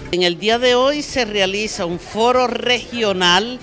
En el día de hoy se realiza un foro regional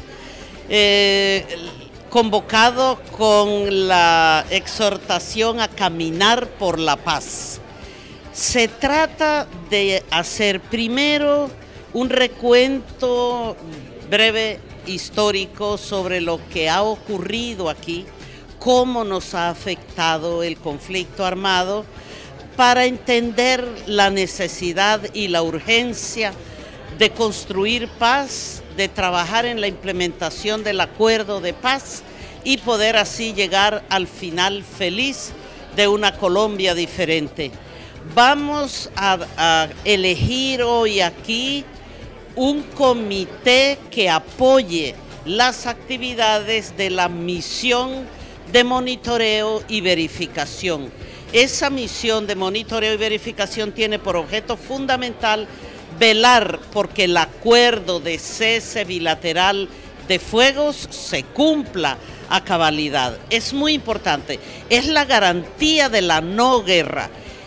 convocado con la exhortación a caminar por la paz. Se trata de hacer primero un recuento breve histórico sobre lo que ha ocurrido aquí, cómo nos ha afectado el conflicto armado, para entender la necesidad y la urgencia de construir paz, de trabajar en la implementación del acuerdo de paz y poder así llegar al final feliz de una Colombia diferente. Vamos a elegir hoy aquí un comité que apoye las actividades de la misión de monitoreo y verificación. Esa misión de monitoreo y verificación tiene por objeto fundamental velar porque el acuerdo de cese bilateral de fuegos se cumpla a cabalidad. Es muy importante, es la garantía de la no guerra.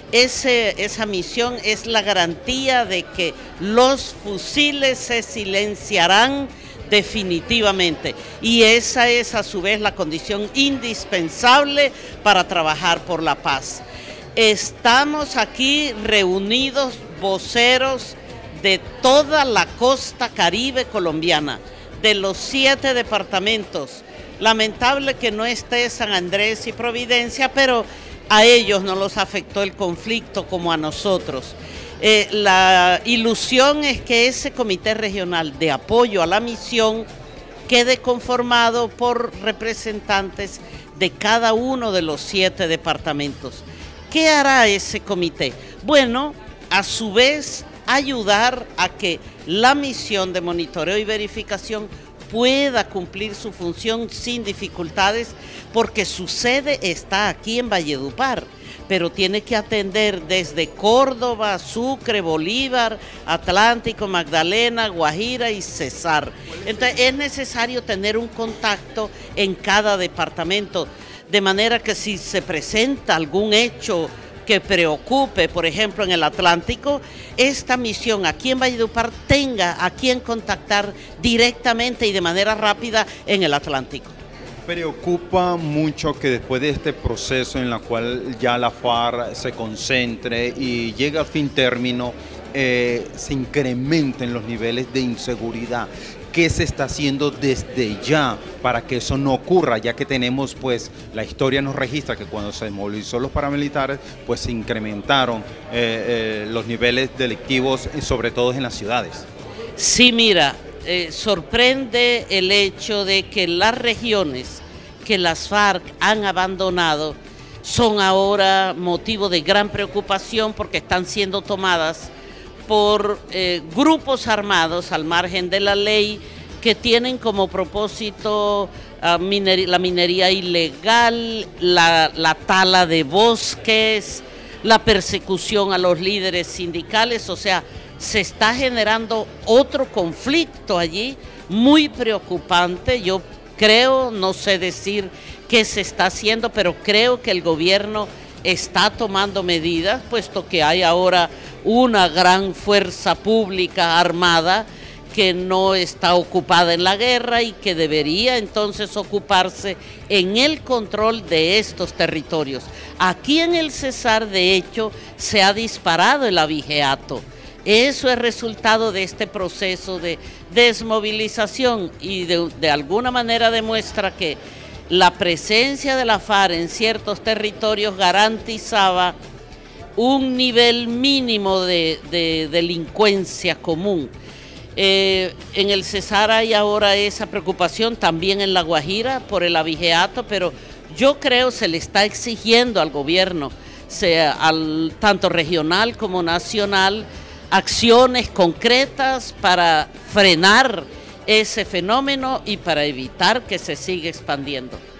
Esa misión es la garantía de que los fusiles se silenciarán definitivamente, y esa es a su vez la condición indispensable para trabajar por la paz. Estamos aquí reunidos voceros de toda la costa caribe colombiana, de los 7 departamentos. Lamentable que no esté San Andrés y Providencia, pero a ellos no los afectó el conflicto como a nosotros. La ilusión es que ese comité regional de apoyo a la misión quede conformado por representantes de cada uno de los 7 departamentos. ¿Qué hará ese comité? Bueno, a su vez, ayudar a que la misión de monitoreo y verificación pueda cumplir su función sin dificultades, porque su sede está aquí en Valledupar, pero tiene que atender desde Córdoba, Sucre, Bolívar, Atlántico, Magdalena, Guajira y Cesar. Entonces es necesario tener un contacto en cada departamento, de manera que si se presenta algún hecho que preocupe, por ejemplo en el Atlántico, esta misión aquí en Valledupar tenga a quien contactar directamente y de manera rápida en el Atlántico. Preocupa mucho que después de este proceso en el cual ya la FARC se concentre y llegue al fin término, se incrementen los niveles de inseguridad. ¿Qué se está haciendo desde ya para que eso no ocurra? Ya que tenemos, pues, la historia nos registra que cuando se movilizó los paramilitares, pues se incrementaron los niveles delictivos, sobre todo en las ciudades. Sí, mira, sorprende el hecho de que las regiones que las FARC han abandonado son ahora motivo de gran preocupación porque están siendo tomadas por grupos armados al margen de la ley que tienen como propósito la minería ilegal, la tala de bosques, la persecución a los líderes sindicales. O sea, se está generando otro conflicto allí muy preocupante. Yo creo, no sé decir qué se está haciendo, pero creo que el gobierno está tomando medidas, puesto que hay ahora una gran fuerza pública armada que no está ocupada en la guerra y que debería entonces ocuparse en el control de estos territorios. Aquí en el Cesar, de hecho, se ha disparado el abigeato. Eso es resultado de este proceso de desmovilización y de alguna manera demuestra que la presencia de la FARC en ciertos territorios garantizaba un nivel mínimo de delincuencia común. En el Cesar hay ahora esa preocupación, también en La Guajira por el abigeato, pero yo creo se le está exigiendo al gobierno, tanto regional como nacional, acciones concretas para frenar ese fenómeno y para evitar que se siga expandiendo.